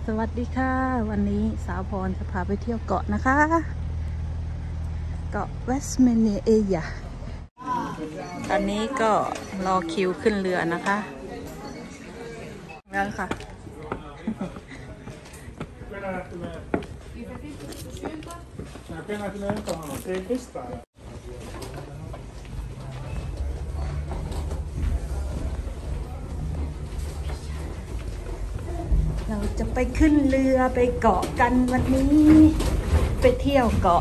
สวัสดีค่ะวันนี้สาวพรจะพาไปเที่ยวเกาะนะคะ เกาะเวสต์เมเนียเอียตอนนี้ก็รอคิวขึ้นเรือนะคะแล้วค่ะเราจะไปขึ้นเรือไปเกาะกันวันนี้ไปเที่ยวเกาะ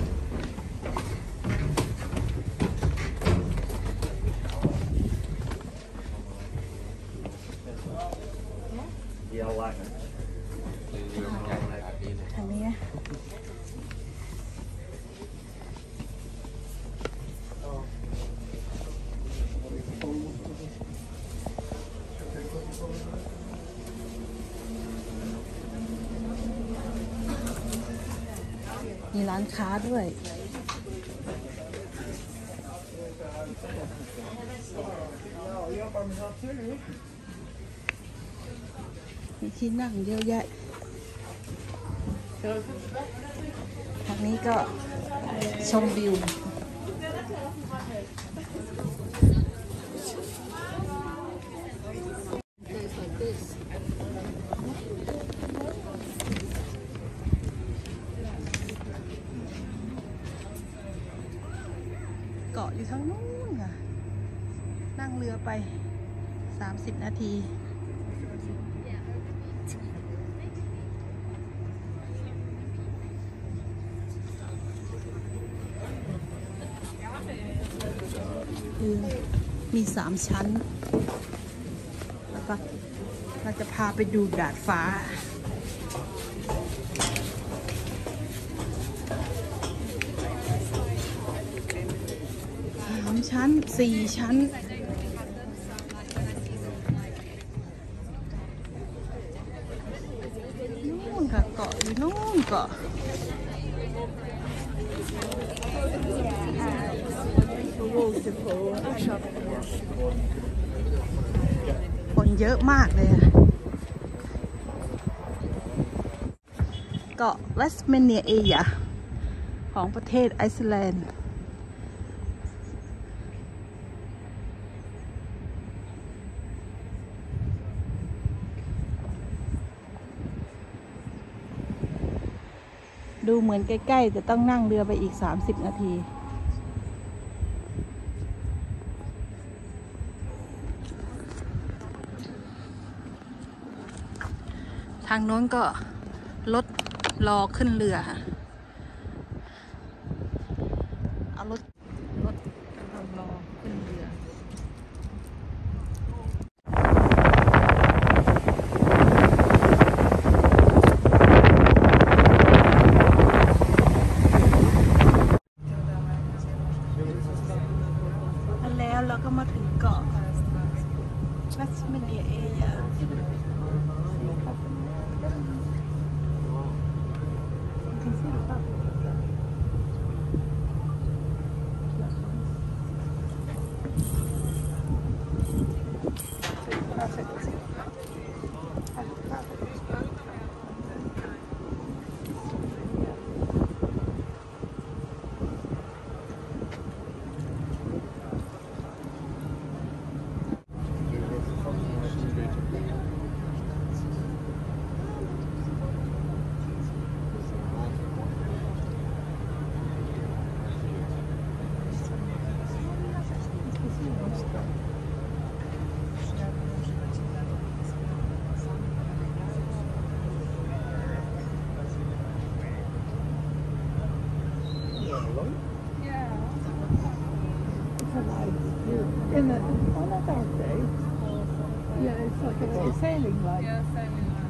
ทางนี้นะมีร้านค้าด้วยมีที่นั่งเยอะแยะทางนี้ก็ชมวิวเกาะอยู่ทางนู้นค่ะนั่งเรือไป30 นาทีมี3 ชั้นแล้วก็เราจะพาไปดูดาดฟ้า3 ชั้น 4 ชั้นนู่นค่ะเกาะอยู่นู่นเกาะคนเยอะมากเลยเกาะเวสต์เมเนียเอียของประเทศไอซ์แลนด์ดูเหมือนใกล้ๆจะต้องนั่งเรือไปอีก30 นาทีทางโน้นก็รถรอขึ้นเรือค่ะเอารถรอขึ้นเรือแล้วเราก็มาถึงเกาะเวสต์เมเนียเอียIn the, on a dark day, yeah, it's like a sailing line. Yeah, sailing line.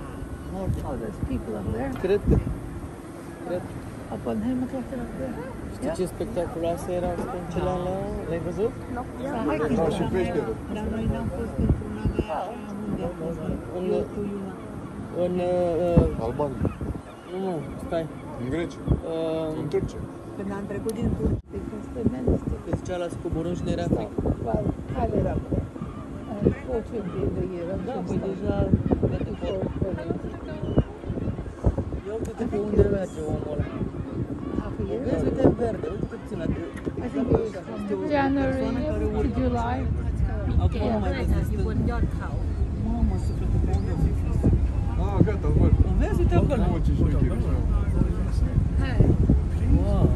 Oh, there's people up there. Up on him, up there. Stukje spectaculair era spectaculair, lembra zo? No, și pește. Dar noi n-am fost pentru navea aia unde a fost cu Iuna. În, Albania. nu, stai. În Grecia. În Turcia. Când am trecut din Turcia, este meneste. Că zicea la să coborâm și ne era frică. Care era? O ce era? Da, păi deja de după. Ia uite-te pe unde merge omul ăla. Vezi, uite în verde, uite puțin la January to July. Acum nu mai vezi în อยู่บน stânga. ยอดเขา Mamă, suflete, pe unde o fi fost? Ah, gata, îl văd. Vezi, uite acolo. Mamă, ce șmecher. Wow.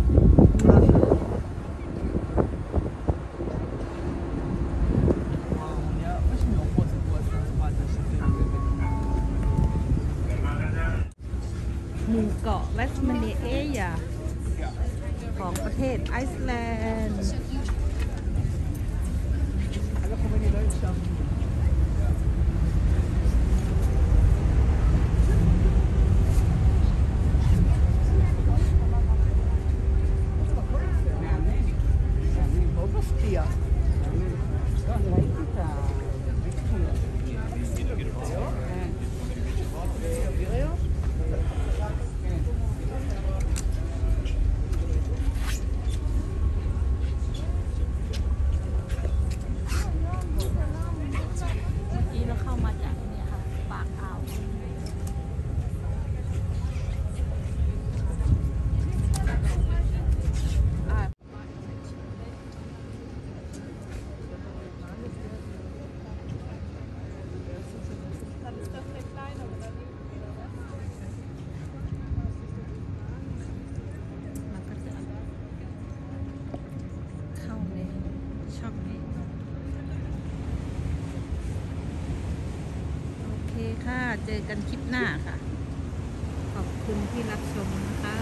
Mamă, ia, fă și mie o poză cu asta în spate și te หมู่เกาะแวสเมเนียเอียของประเทศไอซ์แลนด์ ที่เราเข้ามาจากเนี่ยค่ะปากอ่าวเราก็จะเข้าในช่องนี้ โอเคค่ะ เจอกันคลิปหน้าค่ะ ขอบคุณที่รับชมนะคะ